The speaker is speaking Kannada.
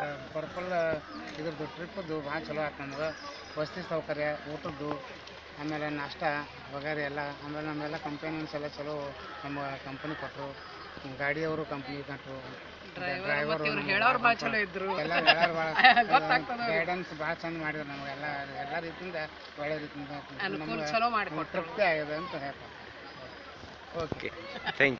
ಪರ್ಪಲ್ ಇದ್ರದ್ದು ಟ್ರಿಪ್ಪದ್ದು ಭಾಳ ಚಲೋ ಆಯ್ತು ನಮ್ಗೆ. ವಸತಿ ಸೌಕರ್ಯ, ಊಟದ್ದು, ಆಮೇಲೆ ನಾಷ್ಟ ವಗೈರೆ ಎಲ್ಲ. ಆಮೇಲೆ ನಮ್ಮೆಲ್ಲ ಕಂಪನಿಯನ್ಸ್ ಎಲ್ಲ ಚಲೋ ನಮ್ಮ ಕಂಪನಿ ಕೊಟ್ಟರು. ಗಾಡಿಯವರು ಕಂಪ್ನಿ ಕೊಟ್ಟರು, ಡ್ರೈವರು ಎಲ್ಲ ಗೈಡೆನ್ಸ್ ಭಾಳ ಚಂದ ಮಾಡಿದ್ರು ನಮಗೆ. ಎಲ್ಲ ರೀತಿಯಿಂದ ಒಳ್ಳೆ ರೀತಿಯಿಂದ ನಮ್ಗೆ ತೃಪ್ತಿ ಆಗಿದೆ ಅಂತ ಹೇಳ್ತಾರೆ. Okay, thank you.